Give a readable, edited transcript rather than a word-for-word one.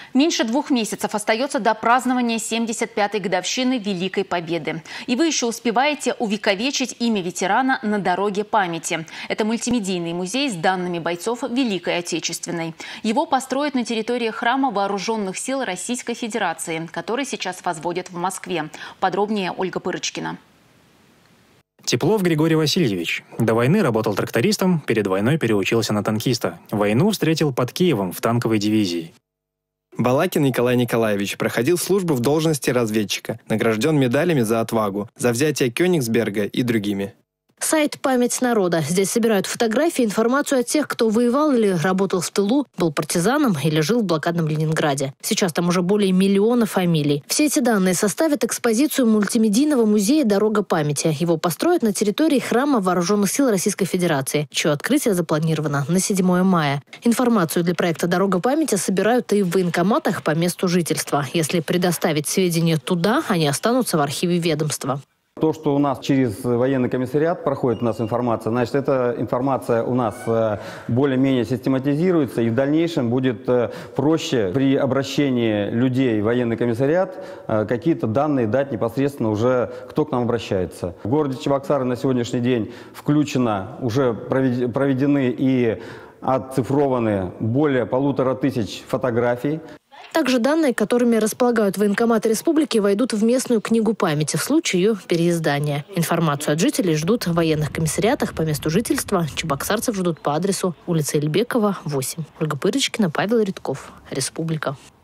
Меньше 2 месяцев остается до празднования 75-й годовщины Великой Победы. И вы еще успеваете увековечить имя ветерана на дороге памяти. Это мультимедийный музей с данными бойцов Великой Отечественной. Его построят на территории храма Вооруженных сил Российской Федерации, который сейчас возводят в Москве. Подробнее Ольга Пырочкина. Теплов Григорий Васильевич. До войны работал трактористом, перед войной переучился на танкиста. Войну встретил под Киевом в танковой дивизии. Балакин Николай Николаевич проходил службу в должности разведчика, награжден медалями за отвагу, за взятие Кёнигсберга и другими. Сайт «Память народа». Здесь собирают фотографии, информацию о тех, кто воевал или работал в тылу, был партизаном или жил в блокадном Ленинграде. Сейчас там уже более 1 миллиона фамилий. Все эти данные составят экспозицию мультимедийного музея «Дорога памяти». Его построят на территории храма Вооруженных сил Российской Федерации, чье открытие запланировано на 7 мая. Информацию для проекта «Дорога памяти» собирают и в военкоматах по месту жительства. Если предоставить сведения туда, они останутся в архиве ведомства. То, что у нас через военный комиссариат проходит у нас информация, значит, эта информация у нас более-менее систематизируется, и в дальнейшем будет проще при обращении людей в военный комиссариат какие-то данные дать непосредственно уже, кто к нам обращается. В городе Чебоксары на сегодняшний день включено, уже проведены и оцифрованы более 1500 фотографий. Также данные, которыми располагают военкоматы республики, войдут в местную книгу памяти в случае ее переиздания. Информацию от жителей ждут в военных комиссариатах по месту жительства. Чебоксарцев ждут по адресу улица Ильбекова, 8. Ольга Пырочкина, Павел Редков. Республика.